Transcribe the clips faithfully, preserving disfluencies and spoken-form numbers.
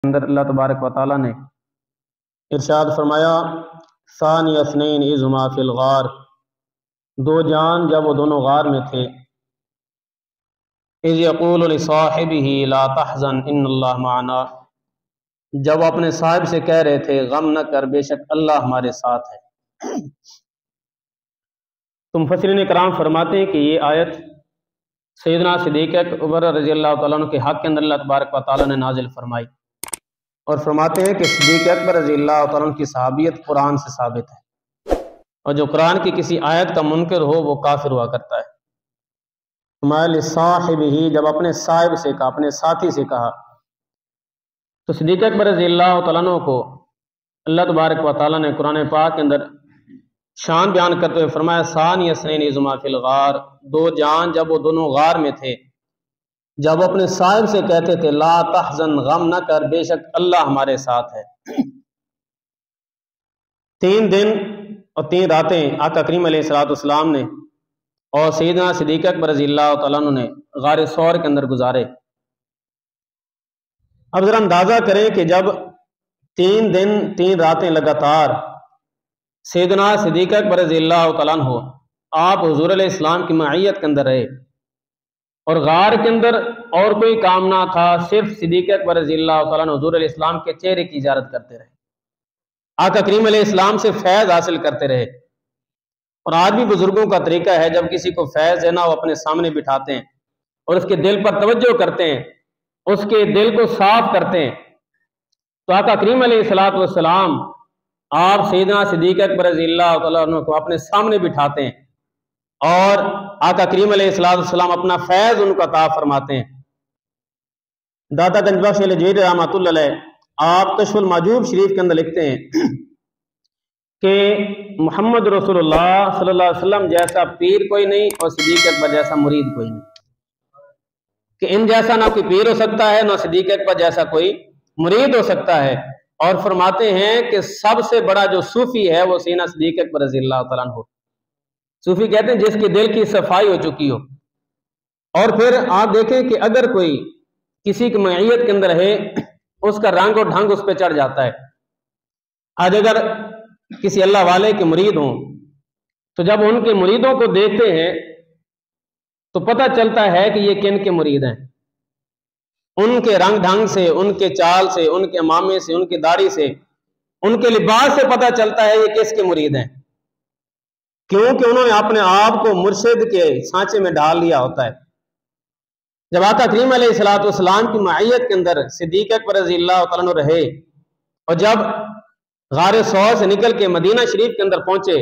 اندر اللہ تبارک و تعالیٰ نے ارشاد فرمایا ثانی اثنین اذ ہما فی الغار، دو جان جب وہ دونوں غار میں تھے، اذ یقول لصاحبہ لا تحزن ان اللہ معنا، جب وہ اپنے صاحب سے کہہ رہے تھے غم نہ کر بے شک اللہ ہمارے ساتھ ہے۔ تو مفسرین کرام فرماتے ہیں کہ یہ آیت سیدنا صدیق اکبر رضی اللہ تعالیٰ عنہ کے حق کے اندر اللہ تبارک و تعالیٰ نے نازل فرمائی، اور فرماتے ہیں کہ صدیق اکبر رضی اللہ تعالیٰ عنہ کی صحابیت قرآن سے ثابت ہے، اور جو قرآن کی کسی آیت کا منکر ہو وہ کافر ہوا کرتا ہے۔ صاحب ہی جب اپنے صاحب سے کہا، اپنے ساتھی سے کہا، تو صدیق اکبر رضی اللہ تعالیٰ عنہ کو اللہ تبارک و تعالیٰ نے قرآن پاک کے اندر شان بیان کرتے ہوئے فرمایا ثانی اثنین اذ ہما فی الغار، دو جان جب وہ دونوں غار میں تھے، جب وہ اپنے صاحب سے کہتے تھے لا تحزن غم نہ کر بے شک اللہ ہمارے ساتھ ہے۔ تین دن اور تین راتیں آقا کریم علیہ الصلوۃ والسلام نے اور سیدنا صدیق اکبر رضی اللہ تعالیٰ عنہ نے غار ثور کے اندر گزارے۔ اب ذرا اندازہ کریں کہ جب تین دن تین راتیں لگاتار سیدنا صدیق اکبر رضی اللہ تعالیٰ عنہ آپ حضور علیہ السلام کی معیت کے اندر رہے، اور غار کے اندر اور کوئی کام نہ تھا، صرف صدیق اکبر رضی اللہ تعالیٰ عنہ حضور علیہ السلام کے چہرے کی زیارت کرتے رہے، آقا کریم علیہ السلام سے فیض حاصل کرتے رہے۔ اور آج بھی بزرگوں کا طریقہ ہے جب کسی کو فیض ہے نا وہ اپنے سامنے بٹھاتے ہیں اور اس کے دل پر توجہ کرتے ہیں، اس کے دل کو صاف کرتے ہیں۔ تو آقا کریم علیہ الصلوۃ والسلام آپ سیدنا صدیق اکبر رضی اللہ تعالیٰ عنہ کو اپنے سامنے بٹھاتے ہیں، اور آقا کریم علیہ الصلوۃ والسلام اپنا فیض ان کو عطا فرماتے ہیں۔ داتا گنج بخش لجویری رحمۃ اللہ علیہ آپ کشف المحجوب شریف کے اندر لکھتے ہیں کہ محمد رسول اللہ صلی اللہ علیہ وسلم جیسا پیر کوئی نہیں اور صدیق اکبر جیسا مرید کوئی نہیں، کہ ان جیسا نہ کوئی پیر ہو سکتا ہے نہ صدیق اکبر جیسا کوئی مرید ہو سکتا ہے۔ اور فرماتے ہیں کہ سب سے بڑا جو صوفی ہے وہ سیدنا صدیق اکبر رضی اللہ تعالیٰ عنہ، صوفی کہتے ہیں جس کے دل کی صفائی ہو چکی ہو۔ اور پھر آپ دیکھیں کہ اگر کوئی کسی کی معیت کے اندر ہے اس کا رنگ اور ڈھنگ اس پہ چڑھ جاتا ہے۔ آج اگر کسی اللہ والے کے مرید ہوں تو جب ان کے مریدوں کو دیکھتے ہیں تو پتہ چلتا ہے کہ یہ کن کے مرید ہیں، ان کے رنگ ڈھنگ سے، ان کے چال سے، ان کے امامے سے، ان کی داڑھی سے، ان کے لباس سے پتہ چلتا ہے یہ کس کے مرید ہیں، کیونکہ انہوں نے اپنے آپ کو مرشد کے سانچے میں ڈال لیا ہوتا ہے۔ جب آقا کریم علیہ الصلوۃ والسلام کی معیت کے اندر صدیق اکبر رضی اللہ تعالیٰ عنہ رہے، اور جب غار ثور سے نکل کے مدینہ شریف کے اندر پہنچے،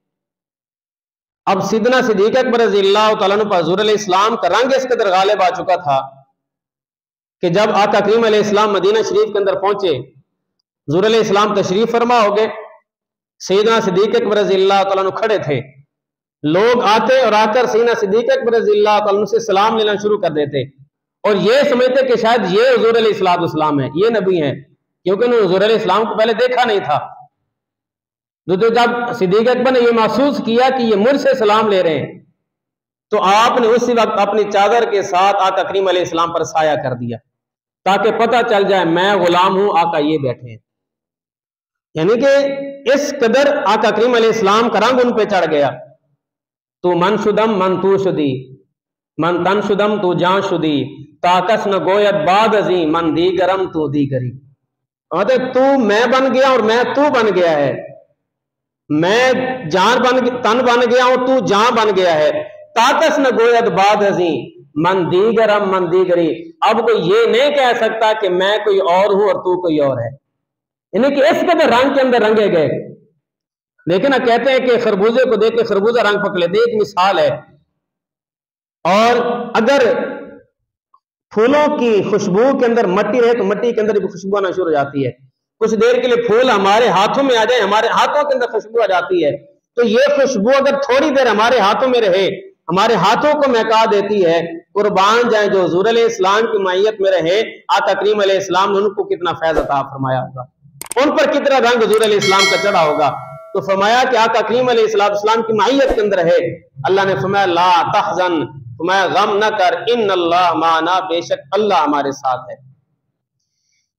اب سیدنا صدیق اکبر رضی اللہ تعالیٰ عنہ پر حضور علیہ السلام کا رنگ اس قدر غالب آ چکا تھا کہ جب آقا کریم علیہ السلام مدینہ شریف کے اندر پہنچے، حضور علیہ السلام تشریف فرما ہو گئے، سیدنا صدیق اکبر رضی اللہ تعالیٰ عنہ کھڑے تھے، لوگ آتے اور آ کر سیدنا صدیق اکبر رضی اللہ تعالیٰ عنہ سے سلام لینا شروع کر دیتے، اور یہ سمجھتے کہ شاید یہ حضور علیہ السلام ہے، یہ نبی ہیں، کیونکہ انہوں نے حضور علیہ السلام کو پہلے دیکھا نہیں تھا۔ تو جب صدیق اکبر نے یہ محسوس کیا کہ یہ مجھ سے سلام لے رہے ہیں، تو آپ نے اسی وقت اپنی چادر کے ساتھ آقا کریم علیہ السلام پر سایہ کر دیا تاکہ پتہ چل جائے میں غلام ہوں، آقا یہ بیٹھے ہیں۔ یعنی کہ اس قدر آقا کریم علیہ السلام کا رنگ ان پہ چڑھ گیا۔ تو من شدم من تو شدی، من تن شدم تو جان شدی، تاکس نہ گویت بعد ازیں من دیگرم تو دیگری، تو میں بن گیا اور میں تو بن گیا ہے، میں جان بن تن بن گیا ہوں، تو جان بن گیا ہے، تاکس نہ گویت بعد ازیں من دیگرم من دیگری، اب کوئی یہ نہیں کہہ سکتا کہ میں کوئی اور ہوں اور تو کوئی اور ہے، یعنی کہ اس قدر رنگ کے اندر رنگے گئے۔ لیکن کہتے ہیں کہ خربوزے کو دیکھ کے خربوزہ رنگ پکڑ لیتے، ایک مثال ہے۔ اور اگر پھولوں کی خوشبو کے اندر مٹی رہے تو مٹی کے اندر بھی خوشبو آنا شروع ہو جاتی ہے، کچھ دیر کے لیے پھول ہمارے ہاتھوں میں آ جائے، ہمارے ہاتھوں کے اندر خوشبو آ جاتی ہے، تو یہ خوشبو اگر تھوڑی دیر ہمارے ہاتھوں میں رہے، ہمارے ہاتھوں کو مہکا دیتی ہے۔ قربان جائیں جو حضور علیہ السلام کی معیت میں رہے، آقا کریم علیہ السلام نے ان کو کتنا فیض عطا فرمایا ہوگا، ان پر کتنا رنگ حضور علیہ السلام کا چڑھا ہوگا۔ تو فرمایا کہ آقا کریم علیہ السلام کی معیت کے اندر ہے، اللہ نے فرمایا لا تحزن، فرمایا غم نہ کر، ان اللہ معنا، بے شک اللہ ہمارے ساتھ ہے۔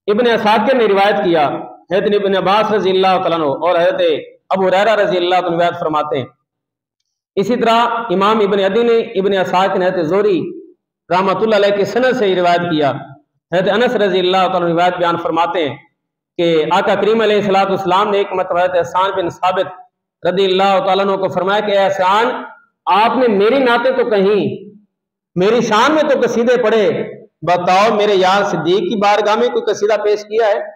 ابن اساکر نے روایت کیا حضرت ابن عباس رضی اللہ تعالیٰ عنہ اور حضرت ابو ہریرہ رضی اللہ تعالیٰ عنہ روایت فرماتے ہیں. اسی طرح امام ابن عدی نے ابن اساکر نے حضرت زہری رحمۃ اللہ علیہ کے سند سے روایت کیا. حضرت انس رضی اللہ تعالیٰ عنہ روایت بیان فرماتے ہیں کہ آقا کریم علیہ الصلوۃ والسلام نے ایک مرتبہ حضرت حسان بن ثابت رضی اللہ تعالیٰ عنہ کو فرمایا کہ اے حسان، آپ نے میری نعتیں تو کہیں، میری شان میں تو قصیدے پڑھے، بتاؤ میرے یار صدیق کی بارگاہ میں کوئی قصیدہ پیش کیا ہے؟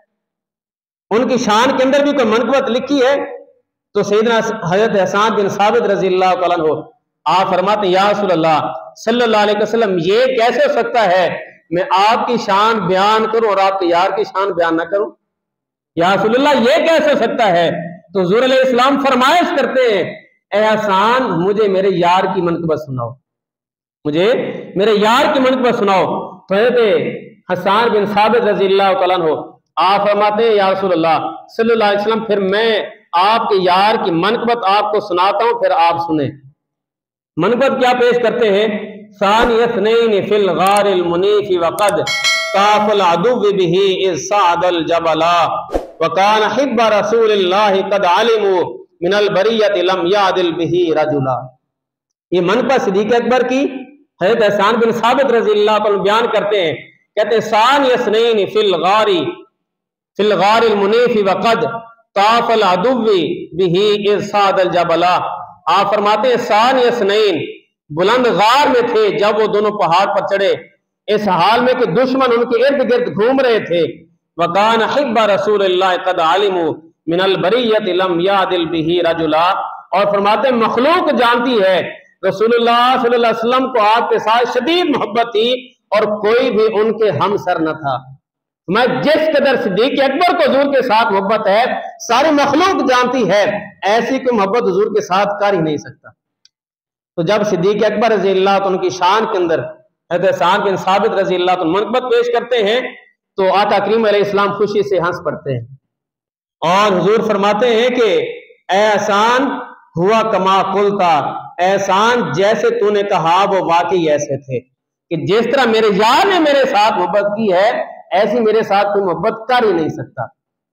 ان کی شان کے اندر بھی کوئی منقبت لکھی ہے؟ تو سیدنا حضرت حسان بن ثابت رضی اللہ تعالیٰ عنہ آپ فرماتے ہیں یا رسول اللہ صلی اللہ علیہ وسلم، یہ کیسے ہو سکتا ہے میں آپ کی شان بیان کروں اور آپ کے یار کی شان بیان نہ کروں؟ یا رسول اللہ یہ کیسے ہو سکتا ہے؟ تو حضور علیہ السلام فرمائش کرتے ہیں اے حسان، مجھے میرے یار کی منقبت سناؤ، مجھے میرے یار کی منقبت سناؤ. تو حضرت حسان بن ثابت رضی اللہ تعالیٰ عنہ آپ فرماتے ہیں یا رسول اللہ صلی اللہ علیہ وسلم، پھر میں آپ کے یار کی منقبت آپ کو سناتا ہوں، پھر آپ سنیں. منقبت کیا پیش کرتے ہیں؟ ثانی اثنین فی الغار المنیف وقد طاف العدو به اذ صعد الجبل وکان حب رسول اللہ قد علموا من البریت لم یعدل به رجلا. یہ منقبت صدیق اکبر کی حضرت حسان بن ثابت رضی اللہ عنہ بیان کرتے ہیں. کہتے ہیں ثانی اثنین فی الغار فی الغار المنیف وقد طاف العدو به اذ صعد الجبل. آپ فرماتے ہیں ثانی اثنین، بلند غار میں تھے جب وہ دونوں پہاڑ پر چڑھے، اس حال میں کہ دشمن ان کے ارد گرد گھوم رہے تھے. وَقَانَ حِبَّ رَسُولِ اللَّهِ قَدْ عَلِمُوا مِنَ الْبَرِيَّةِ لَمْ يَعْدِلْ بِهِ رَجُلًا. اور فرماتے ہیں مخلوق جانتی ہے رسول اللہ صلی اللہ علیہ وسلم کو آپ کے ساتھ شدید محبت تھی اور کوئی بھی ان کے ہم سر نہ تھا. میں جس قدر صدیق اکبر کو حضور کے ساتھ محبت ہے ساری مخلوق جانتی ہے، ایسی کوئی محبت حضور کے ساتھ کر ہی نہیں سکتا. تو جب صدیق اکبر رضی اللہ عنہ کی شان کے اندر حضرت حسان بن ثابت رضی اللہ عنہ منقبت پیش کرتے ہیں تو آقا کریم علیہ السلام خوشی سے ہنس پڑتے ہیں اور حضور فرماتے ہیں کہ اے حسان ہوا کما قلتا، اے حسان جیسے تو نے کہا وہ واقعی ایسے تھے کہ جس طرح میرے یار نے میرے ساتھ محبت کی ہے ایسی میرے ساتھ کوئی محبت کر ہی نہیں سکتا.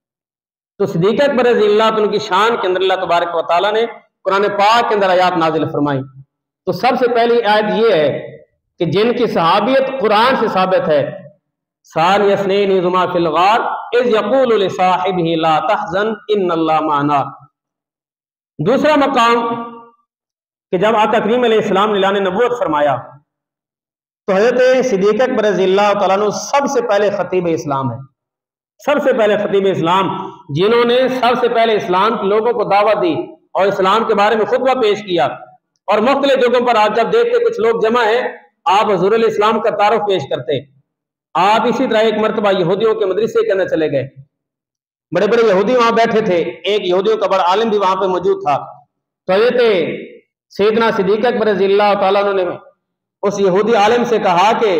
تو صدیق اکبر رضی اللہ عنہ کی شان کے اندر اللہ تبارک و تعالیٰ نے قرآن پاک کے اندر آیات نازل فرمائی. تو سب سے پہلی آیت یہ ہے کہ جن کی صحابیت قرآن سے ثابت ہے، ثانی اثنین اذ ہما فی الغار اذ یقول لصاحبہ لا تحزن ان اللہ معنا. دوسرا مقام کہ جب آقا کریم علیہ السلام نے اعلان نبوت فرمایا تو حضرت صدیق اکبر رضی اللہ تعالیٰ عنہ سب سے پہلے خطیب اسلام ہے، سب سے پہلے خطیب اسلام جنہوں نے سب سے پہلے اسلام کے لوگوں کو دعوت دی اور اسلام کے بارے میں خطبہ پیش کیا. اور مختلف جگہوں پر آپ جب دیکھتے کچھ لوگ جمع ہیں آپ حضور علیہ السلام کا تعارف پیش کرتے. آپ اسی طرح ایک مرتبہ یہودیوں کے مدرسے کے اندر چلے گئے، بڑے بڑے یہودی وہاں بیٹھے تھے، ایک یہودیوں کا بڑا عالم بھی وہاں پہ موجود تھا. تو حضرت سیدنا صدیق اکبر رضی اللہ تعالیٰ عنہ نے اس یہودی عالم سے کہا کہ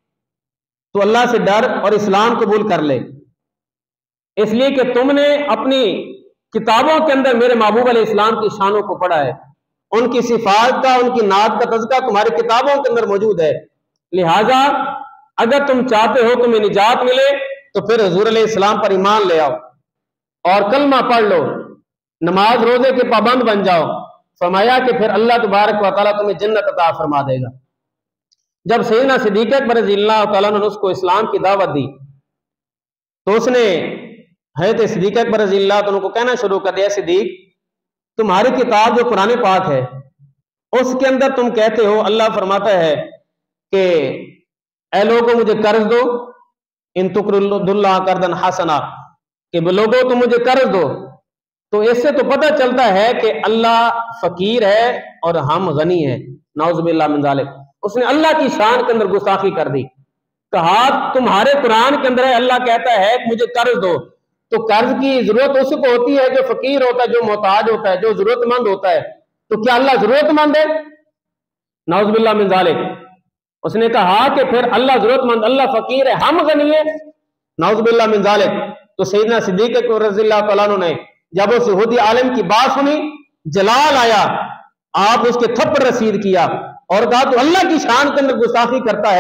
تو اللہ سے ڈر اور اسلام قبول کر لے، اس لیے کہ تم نے اپنی کتابوں کے اندر میرے محبوب علیہ السلام کی شانوں کو پڑھا ہے، ان کی صفات کا ان کی نعت کا تذکرہ تمہاری کتابوں کے اندر موجود ہے، لہٰذا اگر تم چاہتے ہو تمہیں نجات ملے تو پھر حضور علیہ السلام پر ایمان لے آؤ اور کلمہ پڑھ لو، نماز روزے کے پابند بن جاؤ. فرمایا کہ پھر اللہ تبارک و تعالیٰ تمہیں جنت عطا فرما دے گا. جب سیدنا صدیق اکبر رضی اللہ تعالیٰ نے اس کو اسلام کی دعوت دی تو اس نے حضرت صدیق اکبر رضی اللہ عنہ کو کہنا شروع کر دیا، صدیق تمہاری کتاب جو قرآن پاک ہے اس کے اندر تم کہتے ہو اللہ فرماتا ہے کہ اے لوگوں مجھے قرض دو، ان تقرضوا اللہ قرضا حسنا، کہ لوگوں تم مجھے قرض دو. تو اس سے تو پتہ چلتا ہے کہ اللہ فقیر ہے اور ہم غنی ہیں، نعوذ باللہ من ذالک. اس نے اللہ کی شان کے اندر گستاخی کر دی، کہا تمہارے قرآن کے اندر ہے اللہ کہتا ہے کہ مجھے قرض دو، تو قرض کی ضرورت اس کو ہوتی ہے جو فقیر ہوتا ہے، جو محتاج ہوتا ہے، جو ضرورت مند ہوتا ہے. تو کیا اللہ ضرورت مند ہے؟ نعوذ باللہ من ذالک. اس نے کہا کہ پھر اللہ ضرورت مند، اللہ فقیر ہے، ہم غنی ہیں، نعوذ باللہ من ذالک. تو سیدنا صدیق اکبر رضی اللہ تعالیٰ عنہ نے جب اس یہودی عالم کی بات سنی جلال آیا، آپ اس کے تھپڑ رسید کیا اور کہا تو اللہ کی شان کے اندر گستاخی کرتا ہے،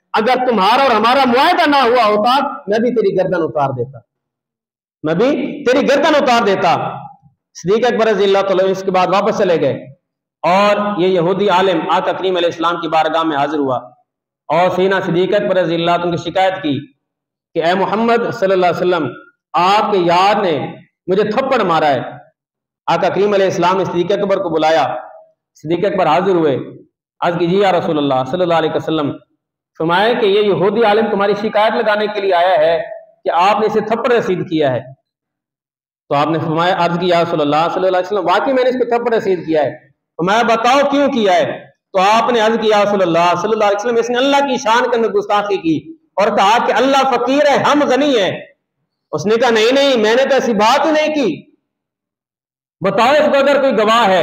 اگر تمہارا اور ہمارا معاہدہ نہ ہوا ہوتا میں بھی تیری گردن اتار دیتا میں بھی تیری گردن اتار دیتا صدیق اکبر رضی اللہ تعالیٰ اس کے بعد واپس چلے گئے اور یہ یہودی عالم آقا کریم علیہ السلام کی بارگاہ میں حاضر ہوا اور سیدنا صدیق اکبر رضی اللہ عنہ کی شکایت کی کہ اے محمد صلی اللہ علیہ وسلم آپ کے یار نے مجھے تھپڑ مارا ہے۔ آقا کریم علیہ السلام نے صدیق اکبر کو بلایا، صدیق اکبر حاضر ہوئے، عرض کیجیے یا رسول اللہ صلی اللہ علیہ وسلم، فرمائے کہ یہ یہودی عالم تمہاری شکایت لگانے کے لیے آیا ہے کہ آپ نے اسے تھپڑ رسید کیا ہے۔ تو آپ نے فرمایا عرض کی یا رسول اللہ صلی اللہ علیہ وسلم واقعی میں نے اس کو تھپڑ رسید کیا ہے، فرمایا بتاؤ کیوں کیا ہے؟ تو آپ نے عرض کیا یا رسول اللہ صلی اللہ علیہ وسلم اس نے اللہ کی شان کے اندر گستاخی کی اور کہا کہ اللہ فقیر ہے ہم غنی ہیں۔ اس نے کہا نہیں نہیں میں نے تو ایسی بات ہی نہیں کی، بتاؤ اس کو اگر کوئی گواہ ہے۔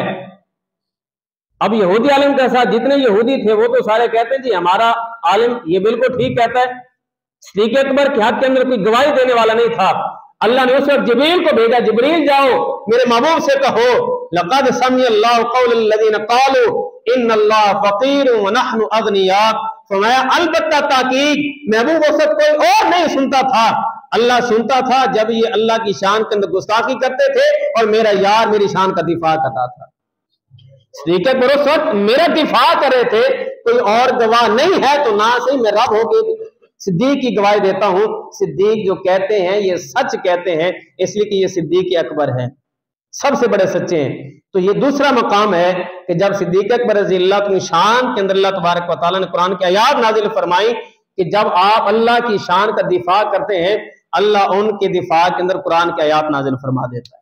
اب یہودی عالم کے ساتھ جتنے یہودی تھے وہ تو سارے کہتے ہیں جی ہمارا عالم یہ بالکل ٹھیک کہتا ہے۔ صدیق اکبر کے حق کے اندر کوئی گواہی دینے والا نہیں تھا۔ اللہ نے اس وقت جبریل کو بھیجا، جبریل جاؤ میرے محبوب سے کہو لقد سمع اللہ قول الذین قالوا ان اللہ فقیر ونحن اغنیاء، فرمایا البتہ تاکید محبوب اس وقت کوئی اور نہیں سنتا تھا، اللہ سنتا تھا جب یہ اللہ کی شان کے اندر گستاخی کرتے تھے اور میرا یار میری شان کا دفاع کرتا تھا۔ صدیق اکبر اس وقت میرا دفاع کر رہے تھے، کوئی اور گواہ نہیں ہے تو نہ صحیح میں رب ہو کے صدیق کی گواہی دیتا ہوں۔ صدیق جو کہتے ہیں یہ سچ کہتے ہیں، اس لیے کہ یہ صدیق اکبر ہیں، سب سے بڑے سچے ہیں۔ تو یہ دوسرا مقام ہے کہ جب صدیق اکبر رضی اللہ کی شان کے اندر اللہ تبارک و تعالیٰ نے قرآن کی آیات نازل فرمائی کہ جب آپ اللہ کی شان کا دفاع کرتے ہیں اللہ ان کے دفاع کے اندر قرآن کی آیات نازل فرما دیتا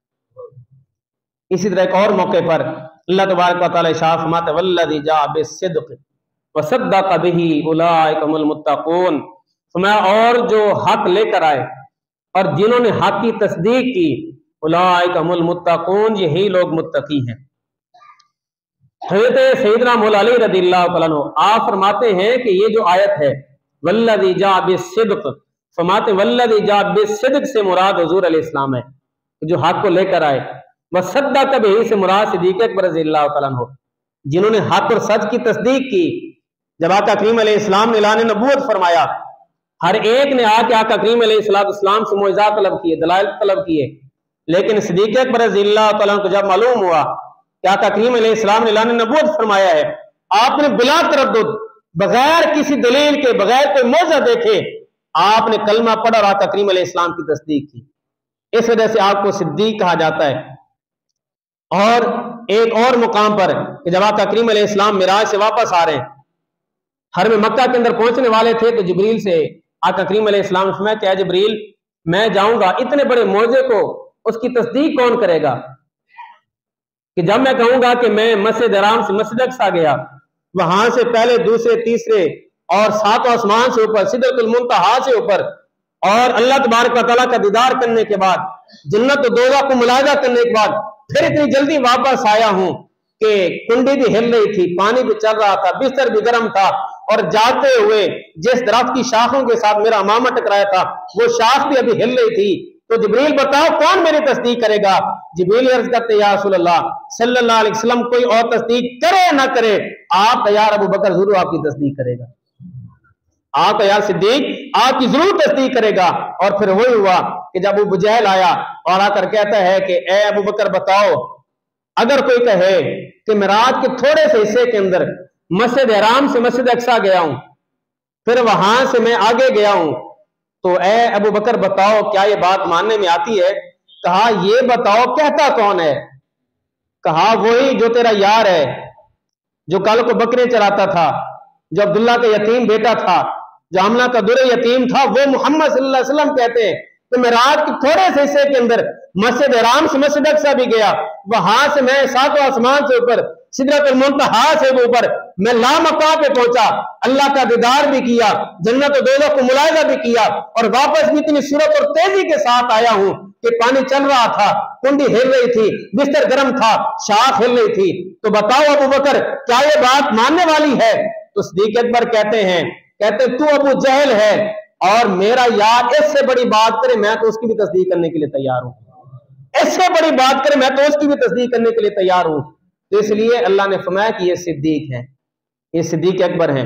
ہے۔ اسی طرح ایک اور موقع پر اللہ تبارک و تعالیٰ ارشاد فرماتے ہیں والذی جاء بالصدق وصدق به اولئک هم المتقون، اور جو حق لے کر آئے اور جنہوں نے حق کی تصدیق کی اولئک هم المتقون، یہی لوگ متقی ہیں۔ حضرت سیدنا مولا علی رضی اللہ تعالیٰ عنہ آپ فرماتے ہیں کہ یہ جو آیت ہے والذی جاء بالصدق، فرماتے والذی جاء بالصدق سے مراد حضور علیہ السلام ہے جو حق کو لے کر آئے، وصدق به سے مراد صدیق اکبر رضی اللہ تعالیٰ عنہ جنہوں نے حق اور سچ کی تصدیق کی۔ جب آقا کریم علیہ السلام نے اعلان نبوت فرمایا، ہر ایک نے آ کے آقا کریم علیہ السلام سے معجزات طلب کیے، دلائل طلب کیے، لیکن صدیق اکبر رضی اللہ تعالیٰ عنہ کو جب معلوم ہوا کہ آقا کریم علیہ السلام نے اعلان نبوت فرمایا ہے، آپ نے بلا تردد بغیر کسی دلیل کے بغیر کوئی معجزہ دیکھے آپ نے کلمہ پڑھا اور آقا کریم علیہ السلام کی تصدیق کی، اس وجہ سے آپ کو صدیق کہا جاتا ہے۔ اور ایک اور مقام پر کہ جب آقا کریم علیہ السلام معراج سے واپس آ رہے ہیں، حرم مکہ کے اندر پہنچنے والے تھے تو جبریل سے آقا کریم علیہ السلام نے فرمایا کہ اے جبریل میں جاؤں گا، اتنے بڑے معجزے کو اس کی تصدیق کون کرے گا کہ جب میں کہوں گا کہ میں مسجد حرام سے مسجد اقصی گیا، وہاں سے پہلے دوسرے تیسرے اور ساتوں آسمان سے اوپر سدرۃ المنتہا سے اوپر اور اللہ تبارک و تعالیٰ کا دیدار کرنے کے بعد جنت و دوزخ کو ملاحظہ کرنے کے بعد پھر اتنی جلدی واپس آیا ہوں کہ کنڈی بھی ہل رہی تھی، پانی بھی چل رہا تھا، بستر بھی گرم تھا، اور جاتے ہوئے جس درخت کی شاخوں کے ساتھ میرا امامہ ٹکرایا تھا وہ شاخ بھی ابھی ہل رہی تھی۔ تو جبریل بتاؤ کون میری تصدیق کرے گا؟ جبریل عرض کرتے یا رسول اللہ صلی اللہ علیہ وسلم کوئی اور تصدیق کرے نہ کرے آپ تیار ابو بکر ضرور آپ کی تصدیق کرے گا، آپ تیار صدیق آپ کی ضرور تصدیق کرے گا۔ اور پھر وہی ہوا کہ جب ابو جہل آیا اور آ کر کہتا ہے کہ اے ابو بکر بتاؤ اگر کوئی کہے کہ معراج کے تھوڑے سے حصے کے اندر مسجد حرام سے مسجد اقصی گیا ہوں پھر وہاں سے میں آگے گیا ہوں تو اے ابو بکر بتاؤ کیا یہ بات ماننے میں آتی ہے؟ کہا یہ بتاؤ کہتا کون ہے؟ کہا وہی جو تیرا یار ہے جو کل کو بکرے چراتا تھا، جو عبداللہ کا یتیم بیٹا تھا، جو حملہ کا در یتیم تھا، وہ محمد صلی اللہ علیہ وسلم کہتے ہیں کہ معراج کے تھوڑے سے حصے کے اندر مسجد حرام سے مسجد اقصی بھی گیا، وہاں سے میں ساتوں آسمان سے اوپر سدرۃ المنتہا سے اوپر میں لامقام پہ پہنچا، اللہ کا دیدار بھی کیا، جنت و دوزخ کو ملاحظہ بھی کیا، اور واپس بھی اتنی سرعت اور تیزی کے ساتھ آیا ہوں کہ پانی چل رہا تھا، کنڈی ہل رہی تھی، بستر گرم تھا، شاخ ہل رہی تھی، تو بتاؤ ابو بکر کیا یہ بات ماننے والی ہے؟ تو صدیق اکبر کہتے ہیں کہتے تو ابو جہل ہے اور میرا یار اس سے بڑی بات کرے میں تو اس کی بھی تصدیق کرنے کے لیے تیار ہوں، اس سے بڑی بات کرے میں تو اس کی بھی تصدیق کرنے کے لیے تیار ہوں۔ تو اس لیے اللہ نے فرمایا کہ یہ صدیق ہے، یہ صدیق اکبر ہیں۔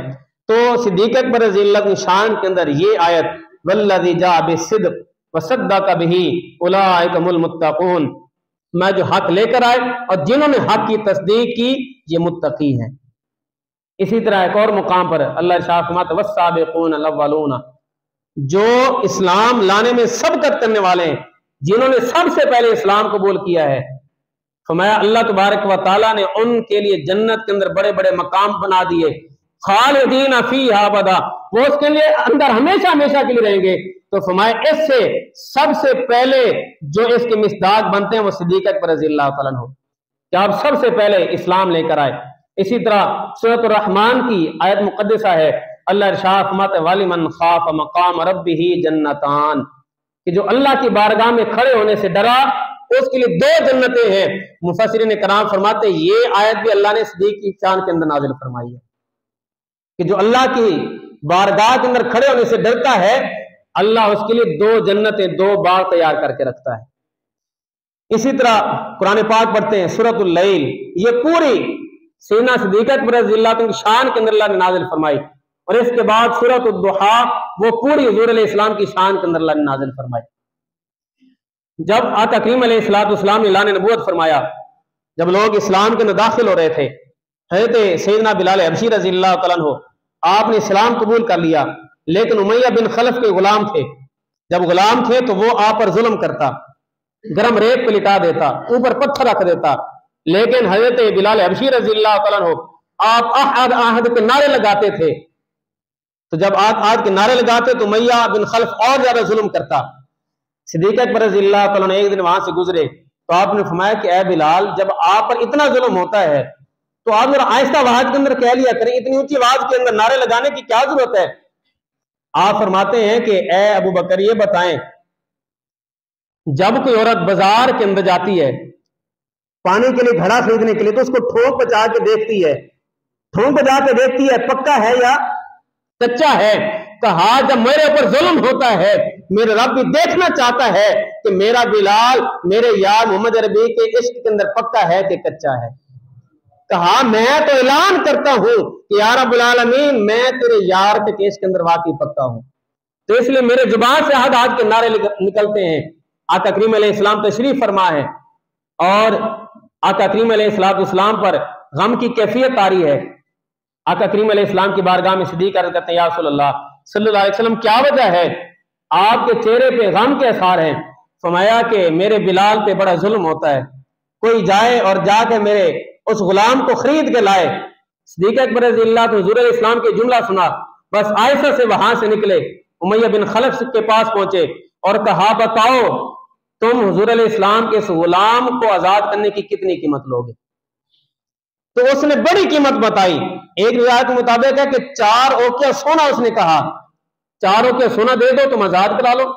تو صدیق اکبر رضی اللہ کی شان کے اندر یہ آیت والذی جاء بالصدق وصدق بہ اولئک هم المتقون، میں جو حق لے کر آئے اور جنہوں نے حق کی تصدیق کی یہ متقی ہیں۔ اسی طرح ایک اور مقام پر اللہ ارشاد فرماتا ہے والسابقون الاولون، جو اسلام لانے میں سبقت کرنے والے ہیں، جنہوں نے سب سے پہلے اسلام قبول کیا ہے، فرمایا اللہ تبارک و تعالیٰ نے ان کے لیے جنت کے اندر بڑے بڑے مقام بنا دیے، خالدین فیہا ابدا، وہ اس کے لیے اندر ہمیشہ ہمیشہ کے لیے رہیں گے۔ تو فرمایا اس سے سب سے پہلے جو اس کے مصداق بنتے ہیں وہ صدیق اکبر رضی اللہ تعالیٰ عنہ، کہ آپ سب سے پہلے اسلام لے کر آئے۔ اسی طرح سورۃ الرحمن کی آیت مقدسہ ہے، اللہ ارشاد فرماتا ہے وَلِمَنْ خَافَ مَقَامَ رَبِّهِ جَنَّتَانِ، کہ جو اللہ کی بارگاہ میں کھڑے ہونے سے ڈرا اس کے لیے دو جنتیں ہیں۔ مفسرین کرام فرماتے ہیں یہ آیت بھی اللہ نے صدیق کی شان کے اندر نازل فرمائی ہے کہ جو اللہ کی بارگاہ کے اندر کھڑے ہونے سے ڈرتا ہے اللہ اس کے لیے دو جنتیں، دو باغ تیار کر کے رکھتا ہے۔ اسی طرح قرآن پاک پڑھتے ہیں سورۃ اللیل، یہ پوری سیدنا صدیق اکبر رضی اللہ عنہ کی شان کے اندر اللہ نے نازل فرمائی، اور اس کے بعد سورۃ الضحیٰ وہ پوری حضور علیہ السلام کی شان کے اندر اللہ نے نازل فرمائی۔ جب آقا کریم علیہ الصلوۃ والسلام نے اعلان نبوت فرمایا، جب لوگ اسلام کے اندر داخل ہو رہے تھے، حضرت سیدنا بلال حبشی رضی اللہ تعالیٰ عنہ آپ نے اسلام قبول کر لیا، لیکن امیہ بن خلف کے غلام تھے، جب غلام تھے تو وہ آپ پر ظلم کرتا، گرم ریت پہ لٹا دیتا، اوپر پتھر رکھ دیتا، لیکن حضرت بلال حبشی رضی اللہ تعالیٰ عنہ آپ احد احد کے نعرے لگاتے تھے، تو جب آج آج کے نعرے لگاتے تو امیہ بن خلف اور زیادہ ظلم کرتا۔ صدیق اکبر رضی اللہ تعالیٰ نے ایک دن وہاں سے گزرے تو آپ نے فرمایا کہ اے بلال، جب آپ پر اتنا ظلم ہوتا ہے تو آپ ذرا آہستہ آواز کے اندر کہہ لیا کریں، اتنی اونچی آواز کے اندر نعرے لگانے کی کیا ضرورت ہے؟ آپ فرماتے ہیں کہ اے ابو بکر یہ بتائیں، جب کوئی عورت بازار کے اندر جاتی ہے پانی کے لیے گھڑا خریدنے کے لیے تو اس کو ٹھونک بچا کے دیکھتی ہے، ٹھونک بچا کے دیکھتی ہے پکا ہے یا کچا ہے؟ کہا جب میرے اوپر ظلم ہوتا ہے میرا رب بھی دیکھنا چاہتا ہے کہ میرا بلال میرے یار محمد عربی کے عشق کے اندر پکا ہے کہ کچا ہے۔ کہا میں تو اعلان کرتا ہوں کہ یا رب العالمین میں تیرے یار کے عشق کے اندر واقعی پکا ہوں، تو اس لیے میرے زبان سے حد حد کے نعرے نکلتے ہیں۔ آقا کریم علیہ السلام تشریف فرما ہے اور آقا کریم علیہ السلام پر غم کی کیفیت آ رہی ہے، آقا کریم علیہ السلام کی بارگاہ میں صدیق عرض کرتے ہیں یا رسول اللہ صلی اللہ علیہ وسلم کیا وجہ ہے؟ آپ کے چہرے پہ غم کے اثار ہیں۔ فرمایا کہ میرے بلال پہ بڑا ظلم ہوتا ہے، کوئی جائے اور جا کے میرے اس غلام کو خرید کے لائے۔ صدیق اکبر رضی اللہ تو حضور علیہ السلام کے جملہ سنا، بس آہستہ سے وہاں سے نکلے، امیہ بن خلف کے پاس پہنچے اور کہا بتاؤ تم حضور علیہ السلام کے اس غلام کو آزاد کرنے کی کتنی قیمت لوگے؟ تو اس نے بڑی قیمت بتائی، ایک روایت کے مطابق ہے کہ چار اوقیہ سونا اس نے کہا، چار اوقیہ سونا دے دو تم آزاد کرا لو۔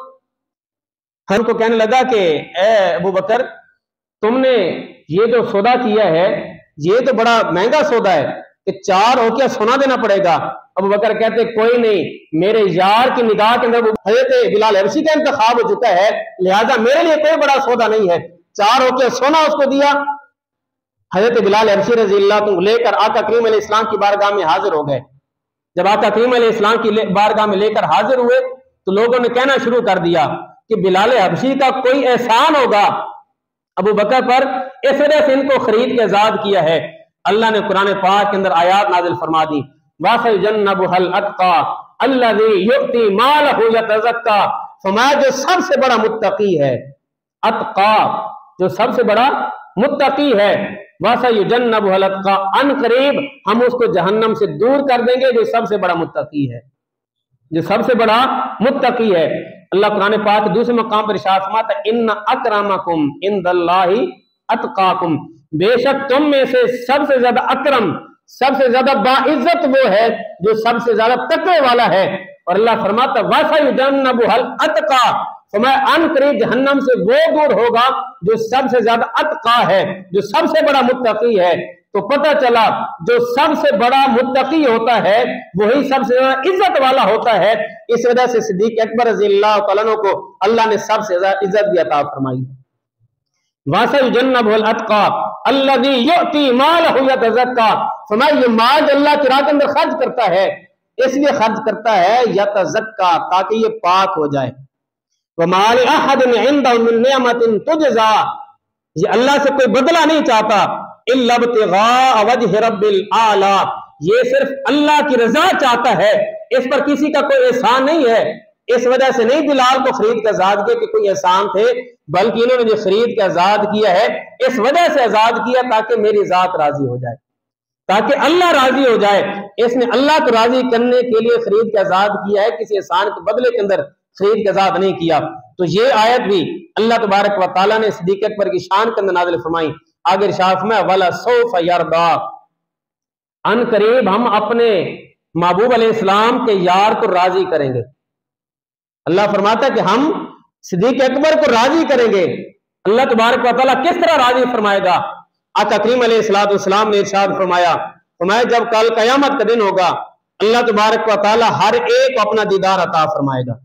ہم کو کہنے لگا کہ اے ابو بکر تم نے یہ جو سودا کیا ہے یہ تو بڑا مہنگا سودا ہے کہ چار اوقیہ سونا دینا پڑے گا۔ ابو بکر کہتے کوئی نہیں، میرے یار کی نگاہ کے اندر حضرت بلال حبشی کا انتخاب ہو چکا ہے، لہذا میرے لیے کوئی بڑا سودا نہیں ہے۔ چار اوقیہ سونا اس کو دیا، حضرت بلال حبشی رضی اللہ عنہ لے کر آقا کریم علیہ السلام کی بارگاہ میں حاضر ہو گئے۔ جب آقا کریم علیہ السلام کی بارگاہ میں لے کر حاضر ہوئے تو لوگوں نے کہنا شروع کر دیا کہ بلال حبشی کا کوئی احسان ہوگا ابو بکر پر، اس وجہ سے ان کو خرید کے آزاد کیا ہے۔ اللہ نے قرآن پاک کے اندر آیات نازل فرما دی، وَسَيُجَنَّبُهَا الْأَتْقَى الَّذِي يُؤْتِي مَالَهُ يَتَزَكَّى، فرمایا جو سب سے بڑا متقی ہے، اتقا جو سب سے بڑا متقی ہے، وَسَيُجَنَّبُهَا الْأَتْقَى ان قریب ہم اس کو جہنم سے دور کر دیں گے جو سب سے بڑا متقی ہے، جو سب سے بڑا متقی ہے۔ اللہ قرآن پاک دوسرے مقام پر ارشاد فرماتا ہے ان اکرمکم عند اللہ اتقاکم، بے شک تم میں سے سب سے زیادہ اکرم، سب سے زیادہ باعزت وہ ہے جو سب سے زیادہ تقوی والا ہے۔ اور اللہ فرماتا ہے وَسَيُجَنَّبُهَا الْأَتْقَى، فرمایا ان قریب جہنم سے وہ دور ہوگا جو سب سے زیادہ اتقا ہے، جو سب سے بڑا متقی ہے۔ تو پتہ چلا جو سب سے بڑا متقی ہوتا ہے وہی سب سے زیادہ عزت والا ہوتا ہے، اس وجہ سے صدیق اکبر رضی اللہ تعالیٰ عنہ کو اللہ نے سب سے زیادہ عزت بھی عطا فرمائی۔ وَسَيُجَنَّبُهُ الْأَتْقَى الَّذِي يُؤْتِي مَالَهُ يَتَزَكَّى، فرمایا یہ مال اللہ کی راہ کے اندر خرچ کرتا ہے اس لیے خرچ کرتا ہے یتزکا تاکہ یہ پاک ہو جائے. وما لأحد عنده من نعمت تجزا یہ اللہ سے کوئی بدلہ نہیں چاہتا الا ابتغاء وجہ رب الاعلی یہ صرف اللہ کی رضا چاہتا ہے اس پر کسی کا کوئی احسان نہیں ہے. اس وجہ سے نہیں بلال کو خرید کے آزاد کیا کہ کوئی احسان تھے بلکہ انہوں نے جو خرید کے آزاد کیا ہے اس وجہ سے آزاد کیا تاکہ میری ذات راضی ہو جائے تاکہ اللہ راضی ہو جائے. اس نے اللہ کو راضی کرنے کے لیے خرید کے آزاد کیا ہے کسی احسان کے بدلے کے اندر خرید کے آزاد نہیں کیا. تو یہ آیت بھی اللہ تبارک و تعالیٰ نے صدیق اکبر کی شان کے اندر نازل فرمائی. آگے ارشاد فرمایا وَلَسَوْفَ يَرْضَىٰ ان قریب ہم اپنے محبوب علیہ السلام کے یار کو راضی کریں گے. اللہ فرماتا ہے کہ ہم صدیق اکبر کو راضی کریں گے. اللہ تبارک و تعالیٰ کس طرح راضی فرمائے گا؟ آقا کریم علیہ الصلوۃ والسلام نے ارشاد فرمایا فرمایا جب کل قیامت کا دن ہوگا اللہ تبارک و تعالیٰ ہر ایک کو اپنا دیدار عطا فرمائے گا.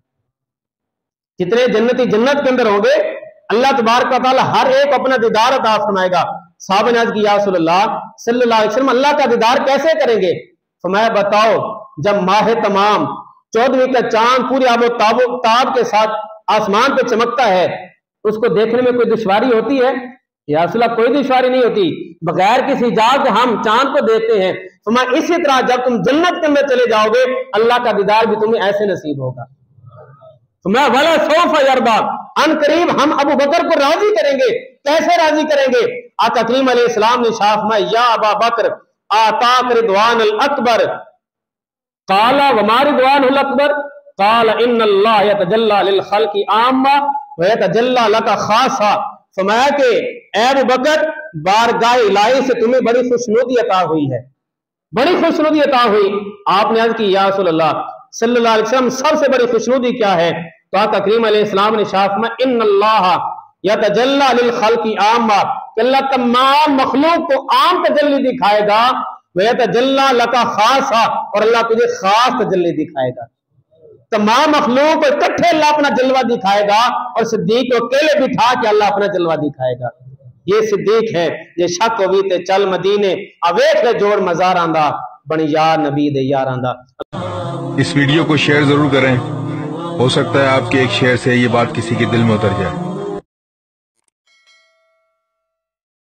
جتنے جنتی جنت کے اندر ہوں گے اللہ تبارک و تعالیٰ ہر ایک کو اپنا دیدار عطا فرمائے گا. صحابہ نے عرض کی یا رسول اللہ صلی اللہ علیہ وسلم اللہ کا دیدار کیسے کریں گے؟ فرمایا بتاؤ جب ماہ تمام چودہویں کا چاند پورے آب و تاب کے ساتھ آسمان پہ چمکتا ہے اس کو دیکھنے میں کوئی دشواری ہوتی ہے؟ یا رسول اللہ کوئی دشواری نہیں ہوتی. بغیر کسی اجازت ہم چاند کو دیکھتے ہیں. فرمایا اسی طرح جب تم جنت کے اندر چلے جاؤ گے اللہ کا دیدار بھی تمہیں ایسے نصیب ہوگا. فرمایا ولا سوف یرضا ان قریب ہم ابو بکر کو راضی کریں گے. کیسے راضی کریں گے؟ آقا کریم علیہ السلام نے ارشاد فرمایا یا ابا بکر آتاک رضوان الاکبر قال وما رضوان الاکبر قال ان اللہ یتجلی للخلق عامہ ویتجلی لک خاصہ. فرمایا کہ اے ابو بکر بارگاہ الہی سے تمہیں بڑی خوشنودی عطا ہوئی ہے بڑی خوشنودی عطا ہوئی. آپ نے عرض کی یا رسول اللہ صلی اللہ علیہ وسلم سب سے بڑی خوشنودی کیا ہے؟ تو آقا کریم علیہ السلام نے ارشاد فرمایا ان اللہ یتجلی للخلق عامہ کہ اللہ تمام مخلوق کو عام تجلی دکھائے گا ویتجلی لک خاصہ اور اللہ تجھے خاص تجلی دکھائے گا. تمام مخلوق کو اکٹھے اللہ اپنا جلوہ دکھائے گا اور صدیق کو اکیلے بٹھا کے اللہ اپنا جلوہ دکھائے گا. یہ صدیق ہے یہ شک ہوئی تے چل مدینے اویخ دے جوڑ مزار آندہ بنی یار نبی دے یار آندہ. اس ویڈیو کو شیئر ضرور کریں، ہو سکتا ہے آپ کے ایک شیئر سے یہ بات کسی کے دل میں اتر جائے.